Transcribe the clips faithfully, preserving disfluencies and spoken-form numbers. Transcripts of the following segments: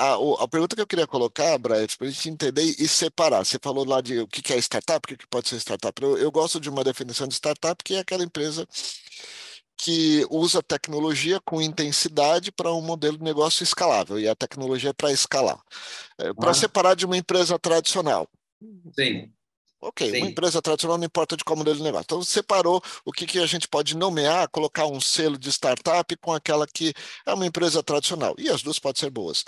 a, o- a pergunta que eu queria colocar, Brian, para a gente entender e separar. Você falou lá de o que que é startup, o que que pode ser startup. Eu, eu gosto de uma definição de startup, que é aquela empresa que usa tecnologia com intensidade para um modelo de negócio escalável, e a tecnologia é para escalar. Para Ah, separar de uma empresa tradicional. sim, Ok, uma sim. empresa tradicional não importa de qual modelo de negócio. Então, separou o que, que a gente pode nomear, colocar um selo de startup com aquela que é uma empresa tradicional. E as duas podem ser boas.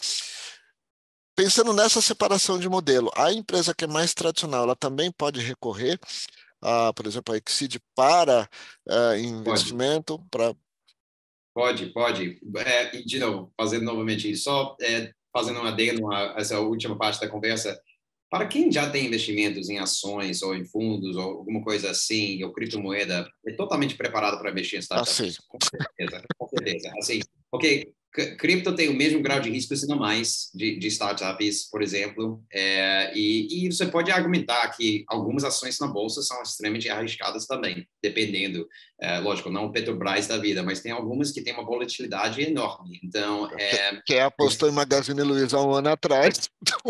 Pensando nessa separação de modelo, a empresa que é mais tradicional, ela também pode recorrer, a, por exemplo, a Exceed para eh, Pode, investimento, para... pode, pode. É, e, de novo, fazendo novamente isso, só é, fazendo um adendo a essa última parte da conversa, para quem já tem investimentos em ações ou em fundos ou alguma coisa assim, ou criptomoeda, é totalmente preparado para investir em Assim, startups. Com certeza, com certeza. Assim, porque c- cripto tem o mesmo grau de risco, se não mais, de, de startups, por exemplo. É, e, e você pode argumentar que algumas ações na bolsa são extremamente arriscadas também, dependendo. É, lógico, não o Petrobras da vida, mas tem algumas que têm uma volatilidade enorme. Então, que- é, quem apostou em Magazine Luiza há um ano atrás,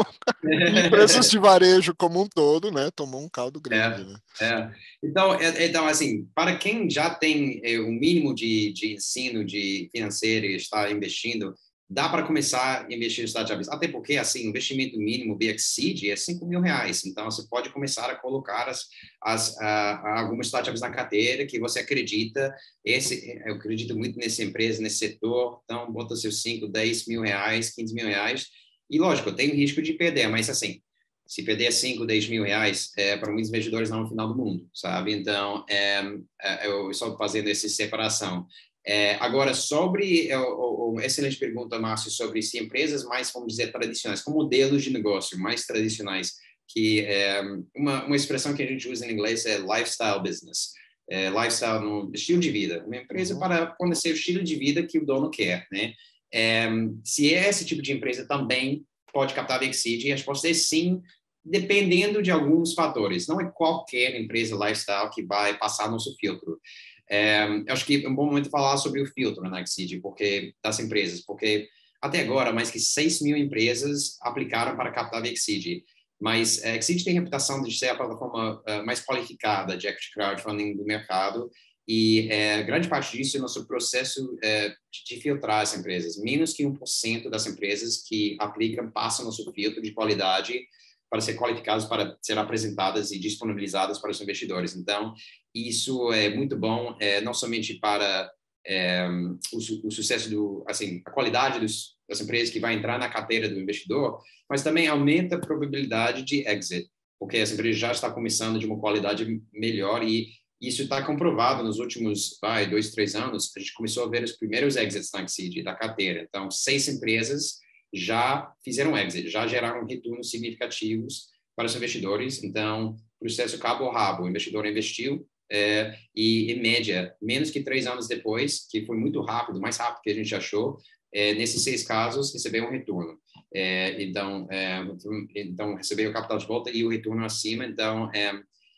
e empresas de varejo como um todo, né, tomou um caldo grande, É, né? é. Então, é, então, assim, para quem já tem é, um mínimo de, de ensino de financeiro e está investindo, dá para começar a investir em startups. Até porque, assim, o investimento mínimo via Seed é cinco mil reais. Então, você pode começar a colocar as, as, a, a algumas startups na carteira que você acredita. Esse, eu acredito muito nessa empresa, nesse setor. Então, bota seus cinco, dez mil reais, quinze mil reais. E, lógico, eu tenho risco de perder, mas, assim, se perder cinco, dez mil reais, é, para muitos investidores não é o final do mundo, sabe? Então, é, é, eu estou fazendo essa separação. É, agora, sobre, é, o, o, excelente pergunta, Márcio, sobre se empresas mais, vamos dizer, tradicionais, com modelos de negócio mais tradicionais, que é, uma, uma expressão que a gente usa em inglês é lifestyle business, é, lifestyle no estilo de vida, uma empresa Uhum. para fornecer o estilo de vida que o dono quer, né? É, se é esse tipo de empresa também pode captar Big Seed, e a resposta é sim, dependendo de alguns fatores. Não é qualquer empresa lifestyle que vai passar nosso filtro. É, eu acho que é um bom momento falar sobre o filtro na Exceed, porque das empresas, porque até agora mais que seis mil empresas aplicaram para captar a Exceed, mas a Exceed tem a reputação de ser a plataforma uh, mais qualificada de equity crowdfunding do mercado, e é, grande parte disso é nosso processo é, de, de filtrar as empresas. Menos que um por cento das empresas que aplicam passam nosso filtro de qualidade para ser qualificados para ser apresentadas e disponibilizadas para os investidores. Então, isso é muito bom, é, não somente para é, o, o sucesso do, assim, a qualidade dos, das empresas que vai entrar na carteira do investidor, mas também aumenta a probabilidade de exit, porque essa empresa já está começando de uma qualidade melhor e isso está comprovado nos últimos vai, dois, três anos. A gente começou a ver os primeiros exits na Exceed, da carteira. Então, seis empresas já fizeram exit, já geraram retornos significativos para os investidores. Então, processo cabo a rabo, o investidor investiu é, e, em média, menos que três anos depois, que foi muito rápido, mais rápido que a gente achou, é, nesses seis casos, recebeu um retorno. É, então, é, então, recebeu o capital de volta e o retorno acima. Então, é,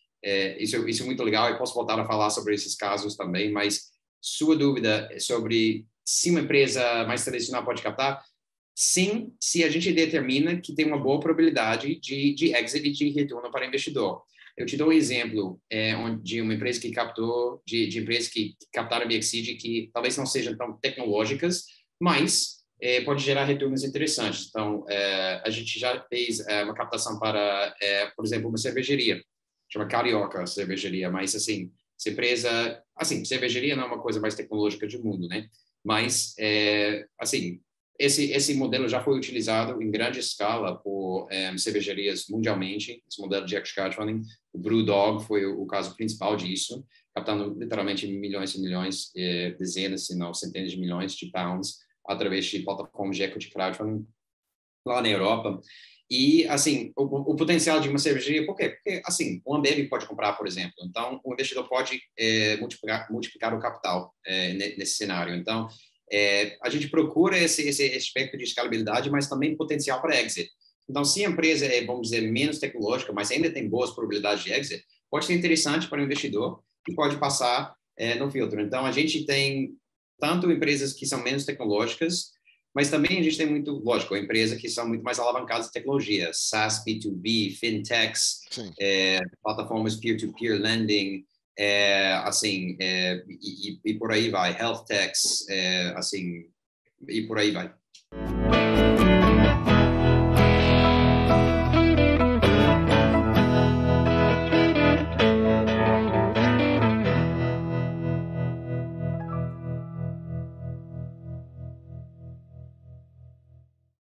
é, isso, isso é muito legal. Eu posso voltar a falar sobre esses casos também, mas sua dúvida sobre se uma empresa mais tradicional pode captar, sim, se a gente determina que tem uma boa probabilidade de, de exit e de retorno para o investidor. Eu te dou um exemplo é, de uma empresa que captou, de, de empresas que captaram a B X C D que talvez não sejam tão tecnológicas, mas é, pode gerar retornos interessantes. Então, é, a gente já fez é, uma captação para, é, por exemplo, uma cervejaria, chama Carioca Cervejaria, mas assim, essa empresa, assim, cervejaria não é uma coisa mais tecnológica do mundo, né? Mas, é, assim, esse, esse modelo já foi utilizado em grande escala por um, cervejarias mundialmente, esse modelo de crowdfunding. O BrewDog foi o, o caso principal disso, captando literalmente milhões e milhões, eh, dezenas, se não centenas de milhões de pounds, através de plataformas de equity crowdfunding lá na Europa. E, assim, o, o potencial de uma cervejaria, por quê? Porque, assim, o Ambev pode comprar, por exemplo. Então, o investidor pode é, multiplicar, multiplicar o capital é, nesse cenário. Então, é, a gente procura esse, esse aspecto de escalabilidade, mas também potencial para exit. Então, se a empresa é, vamos dizer, menos tecnológica, mas ainda tem boas probabilidades de exit, pode ser interessante para o investidor e pode passar é, no filtro. Então, a gente tem tanto empresas que são menos tecnológicas, Mas também a gente tem muito, lógico, empresas que são muito mais alavancadas em tecnologia, SaaS, B dois B, fintechs, é, plataformas peer-to-peer lending, é, assim, é, e, e, por aí vai, health techs, é, assim, e por aí vai.